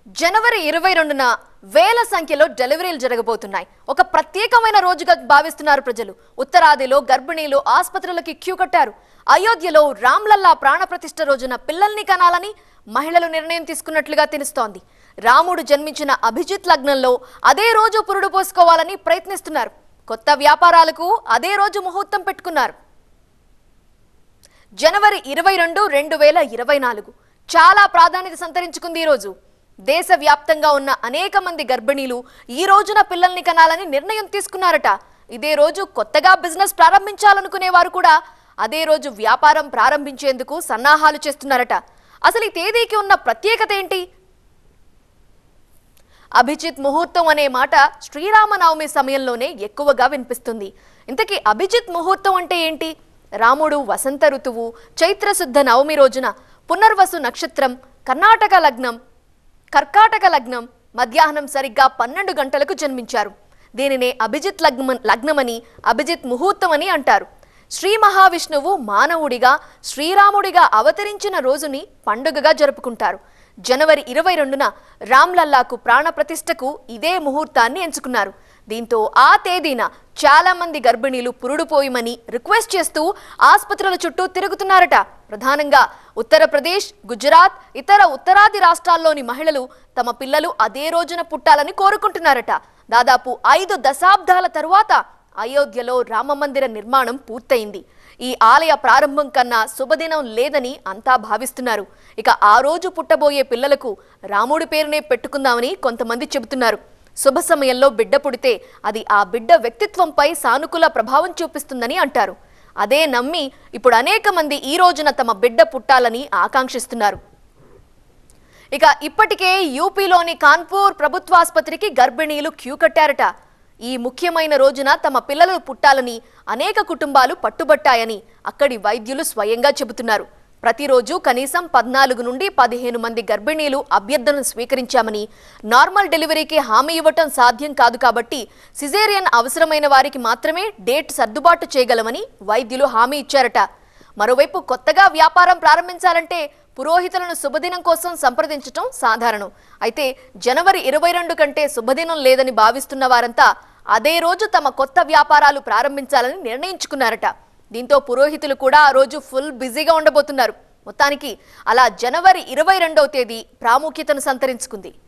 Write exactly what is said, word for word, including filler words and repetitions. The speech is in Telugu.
జనవరి ఇరవై రెండున వేల సంఖ్యలో డెలివరీలు జరగబోతున్నాయి. ఒక ప్రత్యేకమైన రోజుగా భావిస్తున్నారు ప్రజలు. ఉత్తరాదిలో గర్భిణీలు ఆసుపత్రులకి క్యూ కట్టారు. అయోధ్యలో రామ్లల్లా ప్రాణప్రతిష్ఠ రోజున పిల్లల్ని కనాలని మహిళలు నిర్ణయం తీసుకున్నట్లుగా తెలుస్తోంది. రాముడు జన్మించిన అభిజిత్ లగ్నంలో అదే రోజు పురుడు పోసుకోవాలని ప్రయత్నిస్తున్నారు. కొత్త వ్యాపారాలకు అదే రోజు ముహూర్తం పెట్టుకున్నారు. జనవరి ఇరవై రెండు రెండు వేల ఇరవై నాలుగు చాలా ప్రాధాన్యత సంతరించుకుంది. ఈ రోజు దేశవ్యాప్తంగా ఉన్న అనేక మంది గర్భిణీలు ఈ రోజున పిల్లల్ని కనాలని నిర్ణయం తీసుకున్నారట. ఇదే రోజు కొత్తగా బిజినెస్ ప్రారంభించాలనుకునే వారు కూడా అదే రోజు వ్యాపారం ప్రారంభించేందుకు సన్నాహాలు చేస్తున్నారట. అసలు ఈ తేదీకి ఉన్న ప్రత్యేకత ఏంటి? అభిజిత్ ముహూర్తం అనే మాట శ్రీరామనవమి సమయంలోనే ఎక్కువగా వినిపిస్తుంది. ఇంతకీ అభిజిత్ ముహూర్తం అంటే ఏంటి? రాముడు వసంత ఋతువు చైత్రశుద్ధ నవమి రోజున పునర్వసు నక్షత్రం కర్ణాటక లగ్నం కర్కాటక లగ్నం మధ్యాహ్నం సరిగ్గా పన్నెండు గంటలకు జన్మించారు. దీనినే అభిజిత్ లగ్నం లగ్నమని అభిజిత్ ముహూర్తం అని అంటారు. శ్రీ మహావిష్ణువు మానవుడిగా శ్రీరాముడిగా అవతరించిన రోజుని పండుగగా జరుపుకుంటారు. జనవరి ఇరవై రెండున రామ్లల్లాకు ప్రాణప్రతిష్ఠకు ఇదే ముహూర్తాన్ని ఎంచుకున్నారు. దీంతో ఆ తేదీన చాలా మంది గర్భిణీలు పురుడు పోయమని రిక్వెస్ట్ చేస్తూ ఆసుపత్రుల చుట్టూ తిరుగుతున్నారట. ప్రధానంగా ఉత్తరప్రదేశ్, గుజరాత్, ఇతర ఉత్తరాది రాష్ట్రాల్లోని మహిళలు తమ పిల్లలు అదే రోజున పుట్టాలని కోరుకుంటున్నారట. దాదాపు ఐదు దశాబ్దాల తరువాత అయోధ్యలో రామమందిర నిర్మాణం పూర్తయింది. ఈ ఆలయ ప్రారంభం కన్నా శుభదినం లేదని అంతా భావిస్తున్నారు. ఇక ఆ రోజు పుట్టబోయే పిల్లలకు రాముడి పేరునే పెట్టుకుందామని కొంతమంది చెబుతున్నారు. శుభ సమయంలో బిడ్డ పుడితే అది ఆ బిడ్డ వ్యక్తిత్వంపై సానుకూల ప్రభావం చూపిస్తుందని అంటారు. అదే నమ్మి ఇప్పుడు అనేక మంది ఈ రోజున తమ బిడ్డ పుట్టాలని ఆకాంక్షిస్తున్నారు. ఇక ఇప్పటికే యూపీలోని కాన్పూర్ ప్రభుత్వాసుపత్రికి గర్భిణీలు క్యూ కట్టారట. ఈ ముఖ్యమైన రోజున తమ పిల్లలు పుట్టాలని అనేక కుటుంబాలు పట్టుబట్టాయని అక్కడి వైద్యులు స్వయంగా చెబుతున్నారు. ప్రతిరోజు కనీసం పద్నాలుగు నుండి పదిహేను మంది గర్భిణీలు అభ్యర్థనను స్వీకరించామని, నార్మల్ డెలివరీకి హామీ ఇవ్వటం సాధ్యం కాదు కాబట్టి సిజేరియన్ అవసరమైన వారికి మాత్రమే డేట్ సర్దుబాటు చేయగలమని వైద్యులు హామీ ఇచ్చారట. మరోవైపు కొత్తగా వ్యాపారం ప్రారంభించాలంటే పురోహితులను శుభదినం కోసం సంప్రదించటం సాధారణం. అయితే జనవరి ఇరవై రెండు కంటే శుభదినం లేదని భావిస్తున్న వారంతా అదే రోజు తమ కొత్త వ్యాపారాలు ప్రారంభించాలని నిర్ణయించుకున్నారట. దీంతో పురోహితులు కూడా ఆ రోజు ఫుల్ బిజీగా ఉండబోతున్నారు. మొత్తానికి అలా జనవరి ఇరవై రెండవ తేదీ ప్రాముఖ్యతను సంతరించుకుంది.